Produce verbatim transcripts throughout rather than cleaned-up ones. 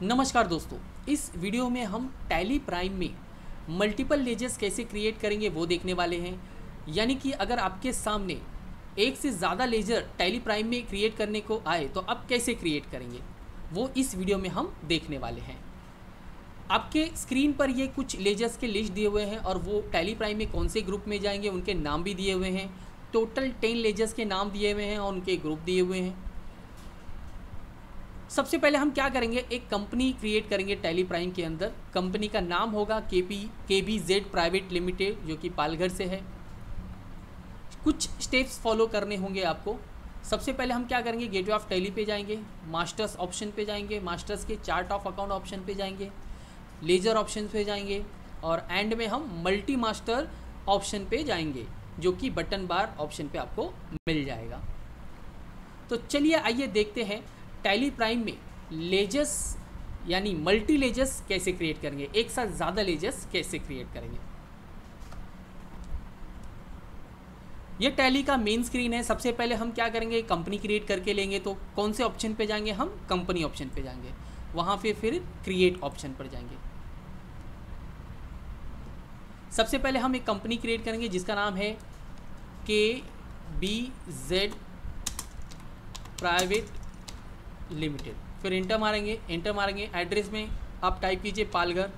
नमस्कार दोस्तों, इस वीडियो में हम टैली प्राइम में मल्टीपल लेजर्स कैसे क्रिएट करेंगे वो देखने वाले हैं। यानी कि अगर आपके सामने एक से ज़्यादा लेजर टैली प्राइम में क्रिएट करने को आए तो आप कैसे क्रिएट करेंगे वो इस वीडियो में हम देखने वाले हैं। आपके स्क्रीन पर ये कुछ लेजर्स के लिस्ट दिए हुए हैं और वो टैली प्राइम में कौन से ग्रुप में जाएंगे उनके नाम भी दिए हुए हैं। टोटल टेन लेजर्स के नाम दिए हुए हैं और उनके ग्रुप दिए हुए हैं। सबसे पहले हम क्या करेंगे, एक कंपनी क्रिएट करेंगे टैली प्राइम के अंदर। कंपनी का नाम होगा के पी के बी जेड प्राइवेट लिमिटेड, जो कि पालघर से है। कुछ स्टेप्स फॉलो करने होंगे आपको। सबसे पहले हम क्या करेंगे, गेटवे ऑफ टैली पे जाएंगे, मास्टर्स ऑप्शन पे जाएंगे, मास्टर्स के चार्ट ऑफ अकाउंट ऑप्शन पे जाएंगे, लेजर ऑप्शन पे जाएंगे और एंड में हम मल्टी मास्टर ऑप्शन पे जाएंगे, जो कि बटन बार ऑप्शन पे आपको मिल जाएगा। तो चलिए आइए देखते हैं टैली प्राइम में लेजर्स यानी मल्टी लेजर्स कैसे क्रिएट करेंगे, एक साथ ज़्यादा लेजर्स कैसे क्रिएट करेंगे। ये टैली का मेन स्क्रीन है। सबसे पहले हम क्या करेंगे, कंपनी क्रिएट करके लेंगे। तो कौन से ऑप्शन पे जाएंगे, हम कंपनी ऑप्शन पे जाएंगे, वहाँ पे फिर क्रिएट ऑप्शन पर जाएंगे। सबसे पहले हम एक कंपनी क्रिएट करेंगे जिसका नाम है K B Z private limited. फिर इंटर मारेंगे, इंटर मारेंगे एड्रेस में आप टाइप कीजिए पालघर,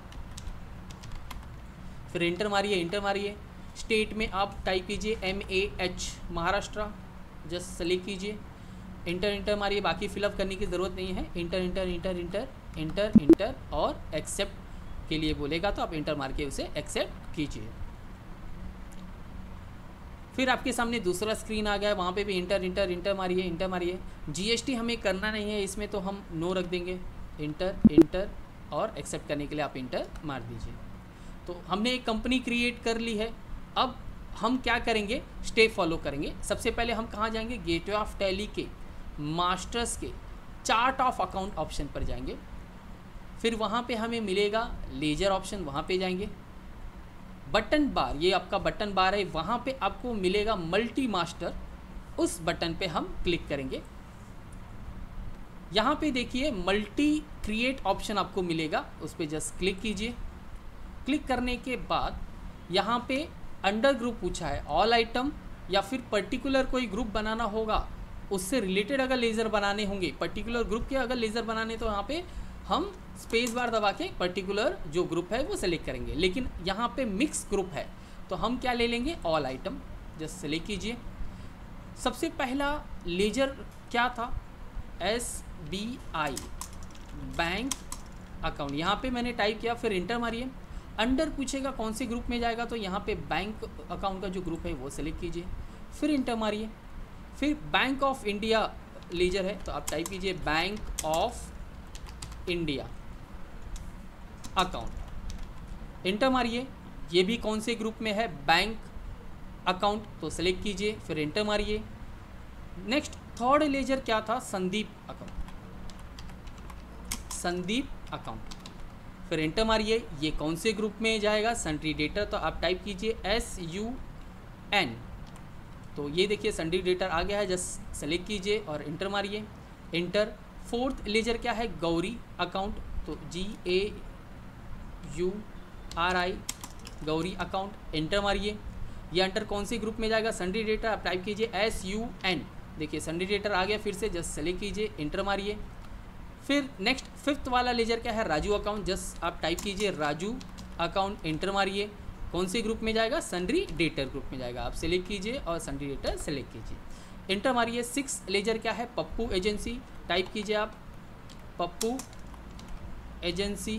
फिर इंटर मारिए, इंटर मारिए। स्टेट में आप टाइप कीजिए M A H Maharashtra, just select कीजिए, इंटर इंटर मारिए। बाकी फिलअप करने की ज़रूरत नहीं है। Enter enter enter enter enter enter और एक्सेप्ट के लिए बोलेगा तो आप इंटर मार के उसे एक्सेप्ट कीजिए। फिर आपके सामने दूसरा स्क्रीन आ गया है, वहाँ पे भी इंटर इंटर इंटर मारिए, इंटर मारिए। जीएसटी हमें करना नहीं है इसमें, तो हम नो रख देंगे। इंटर इंटर और एक्सेप्ट करने के लिए आप इंटर मार दीजिए। तो हमने एक कंपनी क्रिएट कर ली है। अब हम क्या करेंगे, स्टेप फॉलो करेंगे। सबसे पहले हम कहाँ जाएंगे, गेटवे ऑफ टैली के मास्टर्स के चार्ट ऑफ अकाउंट ऑप्शन पर जाएंगे। फिर वहाँ पे हमें मिलेगा लेजर ऑप्शन, वहाँ पे जाएंगे। बटन बार, ये आपका बटन बार है, वहाँ पे आपको मिलेगा मल्टी मास्टर, उस बटन पे हम क्लिक करेंगे। यहाँ पे देखिए मल्टी क्रिएट ऑप्शन आपको मिलेगा, उस पर जस्ट क्लिक कीजिए। क्लिक करने के बाद यहाँ पे अंडर ग्रुप पूछा है, ऑल आइटम या फिर पर्टिकुलर कोई ग्रुप बनाना होगा, उससे रिलेटेड अगर लेज़र बनाने होंगे, पर्टिकुलर ग्रुप के अगर लेज़र बनाने, तो यहाँ पे हम स्पेस बार दबा के पर्टिकुलर जो ग्रुप है वो सेलेक्ट करेंगे। लेकिन यहाँ पे मिक्स ग्रुप है तो हम क्या ले लेंगे, ऑल आइटम, जस्ट सेलेक्ट कीजिए। सबसे पहला लेजर क्या था, S B I bank account, यहाँ पे मैंने टाइप किया, फिर इंटर मारिए। अंडर पूछेगा कौन से ग्रुप में जाएगा, तो यहाँ पे बैंक अकाउंट का जो ग्रुप है वो सेलेक्ट कीजिए, फिर इंटर मारिए। फिर बैंक ऑफ इंडिया लेजर है तो आप टाइप कीजिए Bank of India account, enter मारिए। ये भी कौन से ग्रुप में है, बैंक अकाउंट, तो सेलेक्ट कीजिए, फिर इंटर मारिए। नेक्स्ट थर्ड लेजर क्या था, संदीप अकाउंट, संदीप अकाउंट, फिर इंटर मारिए। ये कौन से ग्रुप में जाएगा, सन्ड्री डेटर, तो आप टाइप कीजिए एस यू एन, तो ये देखिए सन्ड्री डेटर आ गया है, जस्ट सेलेक्ट कीजिए और इंटर मारिए, इंटर। फोर्थ लेजर क्या है, गौरी अकाउंट, तो G A U R I Gauri account, enter मारिए। ये अंडर कौन से ग्रुप में जाएगा, सन्ड्री डेटर, आप टाइप कीजिए एस यू एन, देखिए सन्ड्री डेटर आ गया, फिर से जस्ट सेलेक्ट कीजिए, इंटर मारिए। फिर नेक्स्ट फिफ्थ वाला लेजर क्या है, राजू अकाउंट, जस्ट आप टाइप कीजिए राजू अकाउंट, इंटर मारिए। कौन से ग्रुप में जाएगा, सन्ड्री डेटर ग्रुप में जाएगा, आप सेलेक्ट कीजिए और सन्ड्री डेटर सेलेक्ट कीजिए, इंटर मारिए। सिक्स लेजर क्या है, पप्पू एजेंसी, टाइप कीजिए आप पप्पू एजेंसी,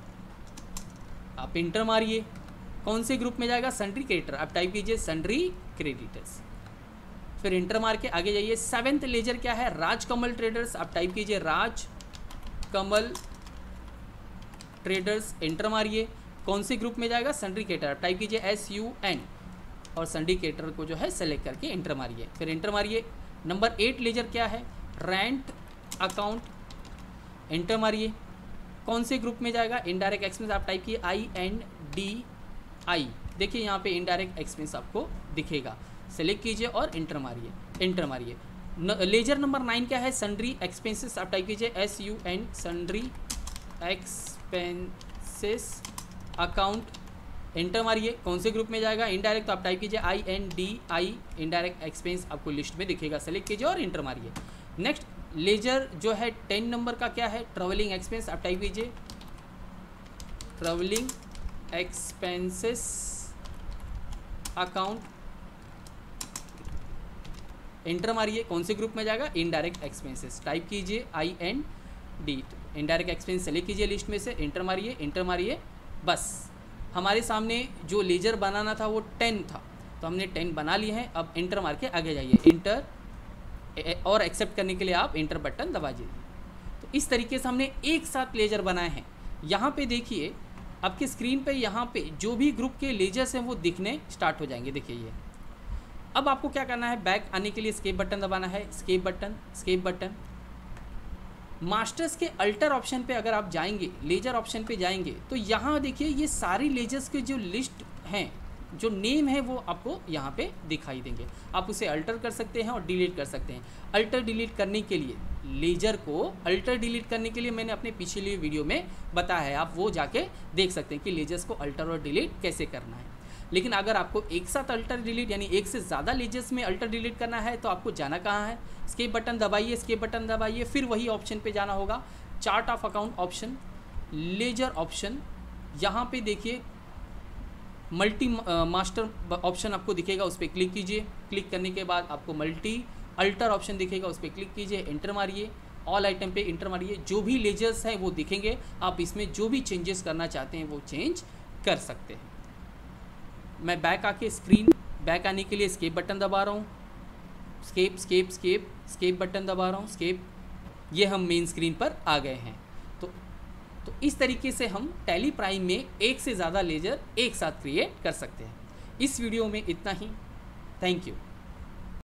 आप इंटर मारिए। कौन से ग्रुप में जाएगा, सन्ड्री क्रेडिटर, आप टाइप कीजिए सन्ड्री क्रेडिटर्स, फिर इंटर मार के आगे जाइए। सेवेंथ लेजर क्या है, राज कमल ट्रेडर्स, आप टाइप कीजिए राज कमल ट्रेडर्स, इंटर मारिए। कौन से ग्रुप में जाएगा, सन्ड्री क्रेडिटर, आप टाइप कीजिए एस यू एन और सन्ड्री क्रेडिटर को जो है सेलेक्ट करके इंटर मारिए, फिर इंटर मारिए। नंबर एट लेजर क्या है, रेंट अकाउंट, इंटर मारिए। कौन से ग्रुप में जाएगा, इनडायरेक्ट एक्सपेंस, आप टाइप किए आई एन डी आई, देखिए यहाँ पे इनडायरेक्ट एक्सपेंस आपको दिखेगा, सेलेक्ट कीजिए और इंटर मारिए, इंटर मारिए। लेजर नंबर नाइन क्या है, सन्ड्री एक्सपेंसेस, आप टाइप कीजिए S U N sundry expenses account, enter मारिए, कौन से ग्रुप में जाएगा, इनडायरेक्ट, तो आप टाइप कीजिए I N D I, indirect expense आपको लिस्ट में दिखेगा, सेलेक्ट कीजिए और एंटर मारिए। नेक्स्ट लेजर जो है टेन नंबर का क्या है, ट्रेवलिंग एक्सपेंस, आप टाइप कीजिए ट्रेवलिंग एक्सपेंसेस अकाउंट, एंटर मारिए, कौन से ग्रुप में जाएगा, इनडायरेक्ट एक्सपेंसेस, टाइप कीजिए I N D, indirect expense select कीजिए लिस्ट में से, एंटर मारिए, एंटर मारिए। बस हमारे सामने जो लेजर बनाना था वो टेन था, तो हमने टेन बना लिए हैं। अब एंटर मार के आगे जाइए, एंटर और एक्सेप्ट करने के लिए आप एंटर बटन दबा दीजिए। तो इस तरीके से हमने एक साथ लेजर बनाए हैं। यहाँ पे देखिए आपके स्क्रीन पे यहाँ पे जो भी ग्रुप के लेजर्स हैं वो दिखने स्टार्ट हो जाएंगे। देखिए ये अब आपको क्या करना है, बैक आने के लिए एस्केप बटन दबाना है, escape button, escape button. Masters के अल्टर ऑप्शन पे अगर आप जाएंगे, लेजर ऑप्शन पे जाएंगे, तो यहाँ देखिए ये सारी लेजर्स के जो लिस्ट हैं, जो नेम है वो आपको यहाँ पे दिखाई देंगे। आप उसे अल्टर कर सकते हैं और डिलीट कर सकते हैं। अल्टर डिलीट करने के लिए, लेजर को अल्टर डिलीट करने के लिए मैंने अपने पिछले वीडियो में बताया है, आप वो जाके देख सकते हैं कि लेजर्स को अल्टर और डिलीट कैसे करना है। लेकिन अगर आपको एक साथ अल्टर डिलीट यानी एक से ज़्यादा लेजर्स में अल्टर डिलीट करना है तो आपको जाना कहाँ है, एस्केप बटन दबाइए, एस्केप बटन दबाइए, फिर वही ऑप्शन पे जाना होगा, chart of account option, ledger option. यहाँ पे देखिए मल्टी मास्टर ऑप्शन आपको दिखेगा, उस पर क्लिक कीजिए। क्लिक करने के बाद आपको मल्टी अल्टर ऑप्शन दिखेगा, उस पर क्लिक कीजिए, एंटर मारिए, ऑल आइटम पे एंटर मारिए। जो भी लेजर्स हैं वो दिखेंगे, आप इसमें जो भी चेंजेस करना चाहते हैं वो चेंज कर सकते हैं। मैं बैक आके स्क्रीन बैक आने के लिए एस्केप बटन दबा रहा हूँ, escape escape escape escape button दबा रहा हूँ, स्केप, ये हम मेन स्क्रीन पर आ गए हैं। तो तो इस तरीके से हम टैली प्राइम में एक से ज़्यादा लेजर एक साथ क्रिएट कर सकते हैं। इस वीडियो में इतना ही, थैंक यू।